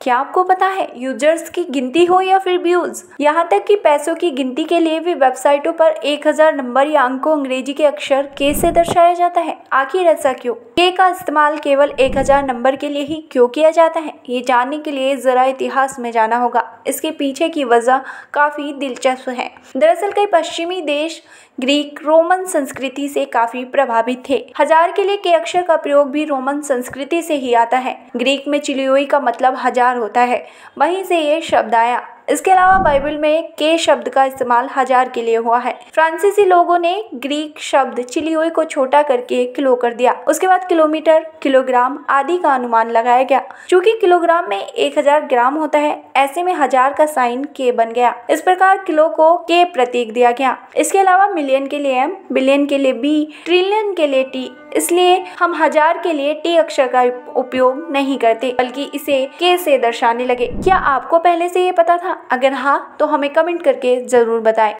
क्या आपको पता है यूजर्स की गिनती हो या फिर व्यूज, यहाँ तक कि पैसों की गिनती के लिए भी वेबसाइटों पर 1000 नंबर या अंक को अंग्रेजी के अक्षर के से दर्शाया जाता है। आखिर ऐसा क्यों? के का इस्तेमाल केवल 1000 नंबर के लिए ही क्यों किया जाता है, ये जानने के लिए जरा इतिहास में जाना होगा। इसके पीछे की वजह काफी दिलचस्प है। दरअसल कई पश्चिमी देश ग्रीक रोमन संस्कृति से काफी प्रभावित थे। 1000 के लिए के अक्षर का प्रयोग भी रोमन संस्कृति से ही आता है। ग्रीक में चिलियोई का मतलब 1000 होता है, वहीं से ये शब्द आया। इसके अलावा बाइबल में के शब्द का इस्तेमाल 1000 के लिए हुआ है। फ्रांसीसी लोगों ने ग्रीक शब्द चिलियोई को छोटा करके किलो कर दिया। उसके बाद किलोमीटर, किलोग्राम आदि का अनुमान लगाया गया। चूंकि किलोग्राम में 1000 ग्राम होता है, ऐसे में 1000 का साइन के बन गया। इस प्रकार किलो को के प्रतीक दिया गया। इसके अलावा मिलियन के लिए एम, बिलियन के लिए बी, ट्रिलियन के लिए टी, इसलिए हम 1000 के लिए टी अक्षर का उपयोग नहीं करते, बल्कि इसे के से दर्शाने लगे। क्या आपको पहले से ये पता था? अगर हाँ, तो हमें कमेंट करके जरूर बताएं।